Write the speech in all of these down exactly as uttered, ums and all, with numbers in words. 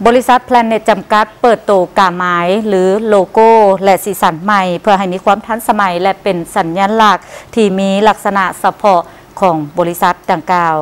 บริษัท Planet จำกัดเปิดโตกาไม้หรือโลโก้และสีสันใหม่เพื่อให้มีความทันสมัยและเป็นสัญลักษณ์ที่มีลักษณะเฉพาะของบริษัทดังกล่าว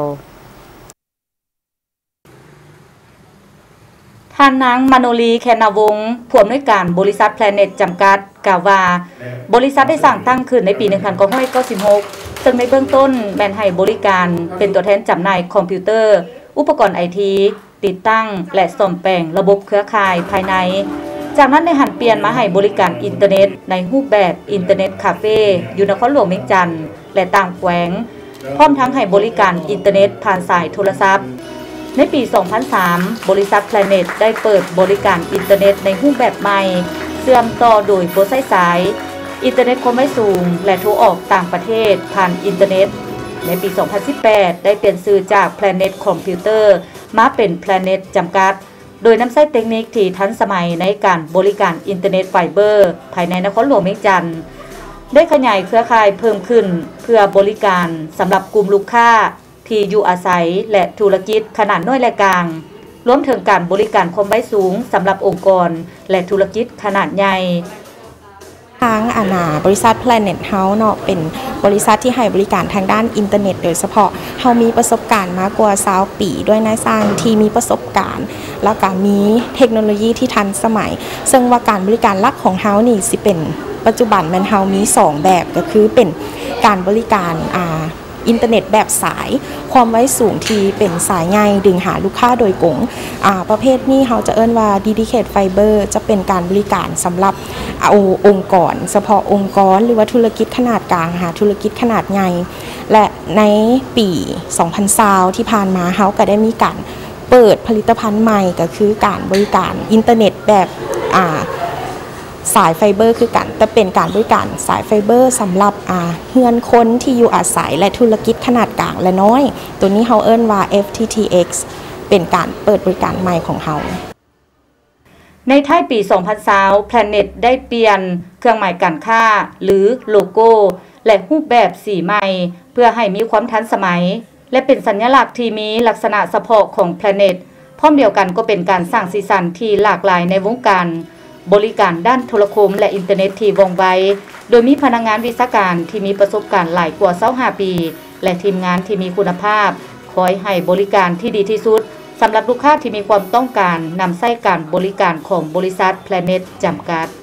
ท่านนางมโนลีแคนาวงศ์ผู้อำนวยการบริษัท Planet จำกัดกล่าวว่าบริษัทได้สร้างตั้งขึ้นในปี หนึ่งพันเก้าร้อยเก้าสิบหก ซึ่งในเบื้องต้นแม่นให้บริการเป็นตัวแทนจำหน่ายคอมพิวเตอร์อุปกรณ์ไอทีติดตั้งและซ่อมแปลงระบบเครือข่ายภายในจากนั้นได้หันเปลี่ยนมาให้บริการอินเทอร์เน็ตในรูปแบบอินเทอร์เน็ตคาเฟ่อยู่นครหลวงเวียงจันทร์และต่างแขวงพร้อมทั้งให้บริการอินเทอร์เน็ตผ่านสายโทรศัพท์ในปี สองพันสาม บริษัท Planet ได้เปิดบริการอินเทอร์เน็ตในรูปแบบใหม่เชื่อมต่อโดยโปรไซสายอินเทอร์เน็ตความไวสูงและโทรออกต่างประเทศผ่านอินเทอร์เน็ตในปี สองพันสิบแปด ได้เปลี่ยนชื่อจาก Planet Computer มาเป็น Planet จำกัดโดยนำใช้เทคนิคที่ทันสมัยในการบริการอินเทอร์เน็ตไฟเบอร์ภายในนครหลวงเวียงจันทร์ได้ขยายเครือข่ายเพิ่มขึ้นเพื่อบริการสำหรับกลุ่มลูกค้าที่อยู่อาศัยและธุรกิจขนาดน้อยและกลางรวมถึงการบริการความไวสูงสำหรับองค์กรและธุรกิจขนาดใหญ่ทางอาณาบริษัท Planet House เนาะเป็นบริษัทที่ให้บริการทางด้านอินเทอร์เน็ตโดยเฉพาะเฮามีประสบการณ์มากกว่ายี่สิบปีด้วยนายสร้างที่มีประสบการณ์แล้วก็มีเทคโนโลยีที่ทันสมัยซึ่งว่าการบริการหลักของเฮานี่สิเป็นปัจจุบันมันเฮามีสองแบบก็คือเป็นการบริการอ่าอินเทอร์เน็ตแบบสายความไวสูงที่เป็นสายใยดึงหาลูกค้าโดยกงอ่าประเภทนี้เขาจะเอิ้นว่า Dedicated Fiber จะเป็นการบริการสำหรับเอาองค์กรเฉพาะองค์กรหรือว่าธุรกิจขนาดกลางหาธุรกิจขนาดใหญ่และในปี สองพันยี่สิบ ที่ผ่านมาเขาก็ได้มีการเปิดผลิตภัณฑ์ใหม่ก็คือการบริการอินเทอร์เน็ตแบบอ่าสายไฟเบอร์คือกันแต่เป็นการบริการสายไฟเบอร์สำหรับอ่าเฮือนคนที่อยู่อาศัยและธุรกิจขนาดกลางและน้อยตัวนี้เขาเอิ้นว่า เอฟ ที ที เอ็กซ์ เป็นการเปิดบริการใหม่ของเขาในท้ายปี สองพันยี่สิบ Planet ได้เปลี่ยนเครื่องหมายการค้าหรือโลโก้และรูปแบบสีใหม่เพื่อให้มีความทันสมัยและเป็นสัญลักษณ์ที่มีลักษณะเฉพาะของ Planet พร้อมเดียวกันก็เป็นการสร้างสีสันที่หลากหลายในวงการบริการด้านโทรคมและอินเทอร์เน็ตที่ว่องไวโดยมีพนักงานวิชาการที่มีประสบการณ์หลายกว่ายี่สิบห้าปีและทีมงานที่มีคุณภาพคอยให้บริการที่ดีที่สุดสำหรับลูกค้าที่มีความต้องการนำใช้การบริการของบริษัท Planet จำกัด